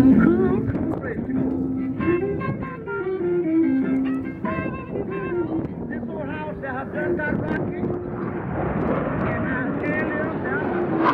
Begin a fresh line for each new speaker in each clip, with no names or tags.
some cool, cool place to go. This old house that I've done got rocky, and I can't live down.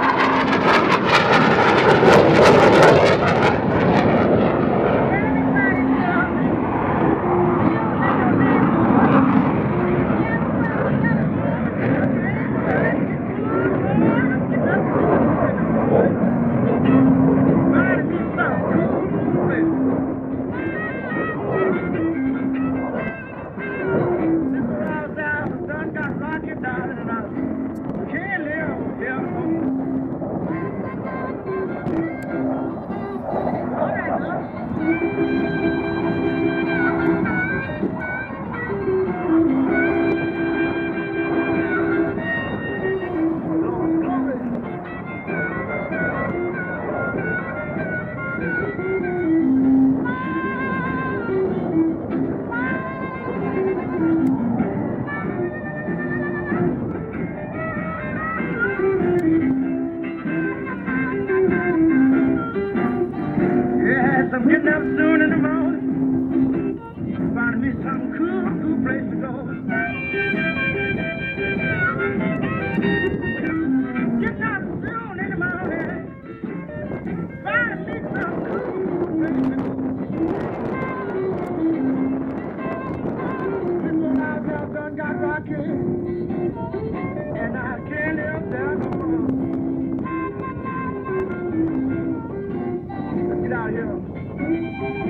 I'm getting up soon in the morning, finding me some cool, cool place to go. Getting up soon in the morning, finding me some cool, cool place to go. This old house done got rocky, and I can't live there no more. Let's get out of here.